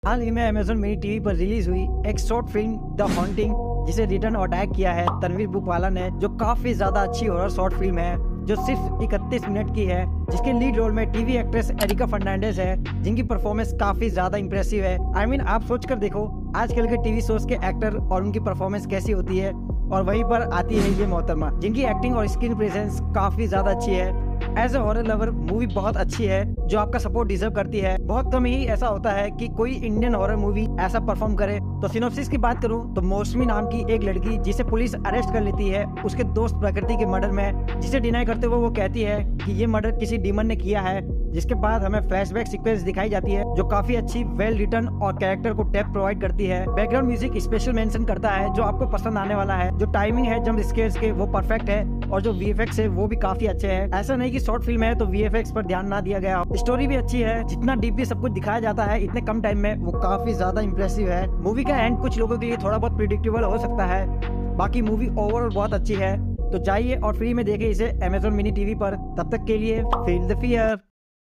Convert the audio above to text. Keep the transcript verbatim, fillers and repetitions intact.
हाल ही में Amazon mini TV पर रिलीज हुई एक शॉर्ट फिल्म द हॉन्टिंग, जिसे रिटर्न और डायरेक्ट किया है तनवीर बुकवाला ने, जो काफी ज्यादा अच्छी हॉरर शॉर्ट फिल्म है जो सिर्फ इकतीस मिनट की है, जिसके लीड रोल में टीवी एक्ट्रेस एरिका फर्नांडिस है, जिनकी परफॉर्मेंस काफी ज्यादा इंप्रेसिव है। आई I मीन mean, आप सोच कर देखो आजकल के टीवी शोज के एक्टर और उनकी परफॉर्मेंस कैसी होती है, और वहीं पर आती है ये मोहतरमा जिनकी एक्टिंग और स्क्रीन प्रेजेंस काफी ज्यादा अच्छी है। As a horror lover movie बहुत अच्छी है जो आपका सपोर्ट डिजर्व करती है। बहुत कम ही ऐसा होता है कि कोई इंडियन हॉरर मूवी ऐसा परफॉर्म करे। तो सिनॉप्सिस की बात करूं तो मौसमी नाम की एक लड़की जिसे पुलिस अरेस्ट कर लेती है उसके दोस्त प्रकृति के मर्डर में, जिसे डिनाई करते हुए वो कहती है कि ये मर्डर किसी डीमन ने किया है, जिसके बाद हमें फ्लैशबैक सीक्वेंस दिखाई जाती है जो काफी अच्छी वेल रिटर्न और कैरेक्टर को डेप्थ प्रोवाइड करती है। बैकग्राउंड म्यूजिक स्पेशल मेंशन करता है जो आपको पसंद आने वाला है। जो टाइमिंग है जंप स्केयर्स के वो परफेक्ट है और जो वीएफएक्स है वो भी काफी अच्छे हैं। ऐसा नहीं कि शॉर्ट फिल्म है तो वीएफएक्स पर ध्यान ना दिया गया। स्टोरी भी अच्छी है, जितना डीपली सब कुछ दिखाया जाता है इतने कम टाइम में वो काफी ज्यादा इंप्रेसिव है। मूवी का एंड कुछ लोगों के लिए थोड़ा बहुत प्रिडिक्टेबल हो सकता है, बाकी मूवी ओवरऑल बहुत अच्छी है। तो जाइए और फ्री में देखिए इसे अमेजॉन मिनी टीवी पर। तब तक के लिए फील द फियर।